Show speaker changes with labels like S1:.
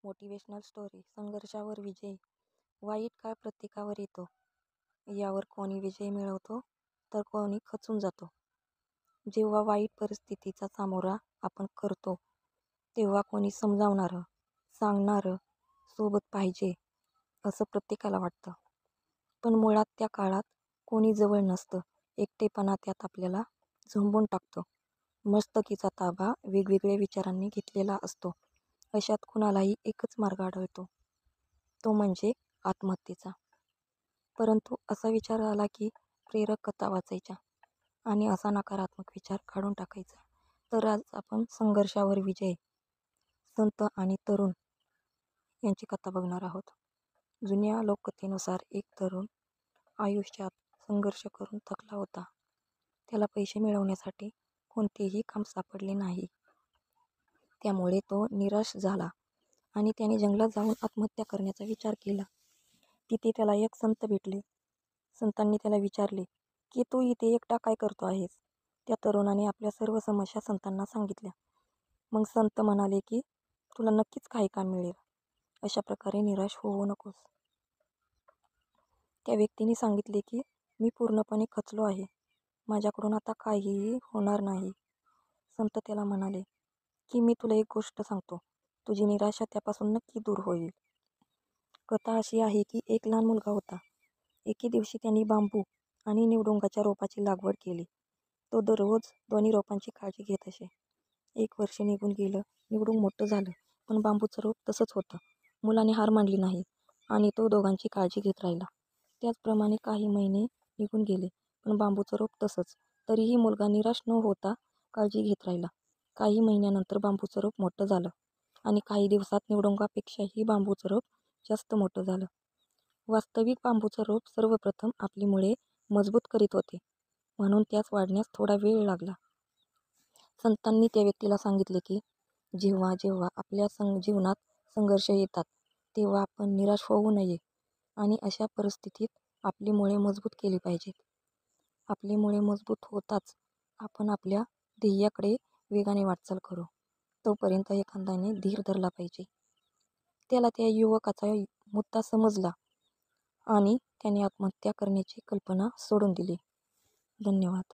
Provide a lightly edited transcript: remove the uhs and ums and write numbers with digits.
S1: Motivational story. संघर्षावर विजय. वाईट काळ प्रत्येकावर येतो. यावर कोणी विजय मिळवतो तर कोणी खचून जातो. जेव्हा वाईट परिस्थितीचा सामोरा आपण करतो तेव्हा कोणी समजावणारं, सांगणारं सोबत पाहिजे असं प्रत्येकाला वाटतं. पण मुळात त्या काळात कोणी जवळ नसतं. एकटेपणा त्यात आपल्याला झोंबून टाकतो. मस्तकीचा ताबा वेगवेगळ्या विचारांनी घेतलेला असतो. अशात कुणालाही एकच मार्ग आढळतो, तो म्हणजे आत्महत्येचा. परंतु असा विचार आला की प्रेरक कथा वाचायच्या आणि असा नकारात्मक विचार काढून टाकायचा. तर आज आपण संघर्षावर विजय, संत आणि तरुण यांची कथा बघणार आहोत. जुन्या लोककथेनुसार एक तरुण आयुष्यात संघर्ष करून थकला होता. त्याला पैसे मिळवण्यासाठी कोणतेही काम सापडले नाही. त्यामुळे तो निराश झाला आणि त्याने जंगलात जाऊन आत्महत्या करण्याचा विचार केला. तिथे त्याला एक संत भेटले. संतांनी त्याला विचारले की तू इथे एकटा काय करतो आहेस? त्या तरुणाने आपल्या सर्व समस्या संतांना सांगितल्या. मग संत म्हणाले की तुला नक्कीच काही काम मिळेल. अशा प्रकारे निराश होऊ नकोस. त्या व्यक्तीने सांगितले की मी पूर्णपणे खचलो आहे. माझ्याकडून आता काहीही होणार नाही. संत त्याला म्हणाले की मी तुला एक गोष्ट सांगतो, तुझी निराशा त्यापासून नक्की दूर होईल. कथा अशी आहे की एक लहान मुलगा होता. एके दिवशी त्यांनी बांबू आणि निवडुंगाच्या रोपाची लागवड केली. तो दररोज दोन्ही रोपांची काळजी घेत असे. 1 वर्ष निघून गेलं. निवडुंग मोठं झालं, पण बांबूचं रोप तसंच होतं. मुलाने हार मानली नाही आणि तो दोघांची काळजी घेत राहिला. त्याचप्रमाणे काही महिने निघून गेले, पण बांबूचं रोप तसंच. तरीही मुलगा निराश न होता काळजी घेत राहिला. काही महिन्यानंतर बांबूचं रोप मोठं झालं आणि काही दिवसात निवडुंगापेक्षाही बांबूचं रोप जास्त मोठं झालं. वास्तविक बांबूचं रोप सर्वप्रथम आपली मुळे मजबूत करीत होते, म्हणून त्यास वाढण्यास थोडा वेळ लागला. संतांनी त्या व्यक्तीला सांगितले की जेव्हा जेव्हा आपल्या जीवनात संघर्ष येतात तेव्हा आपण निराश होऊ नये आणि अशा परिस्थितीत आपली मुळे मजबूत केली पाहिजेत. आपली मुळे मजबूत होताच आपण आपल्या ध्येयाकडे वेगाने वाटचाल करू. तोपर्यंत एखाद्याने धीर धरला पाहिजे. त्याला त्या युवकाचा मुद्दा समजला आणि त्याने आत्महत्या करण्याची कल्पना सोडून दिली. धन्यवाद.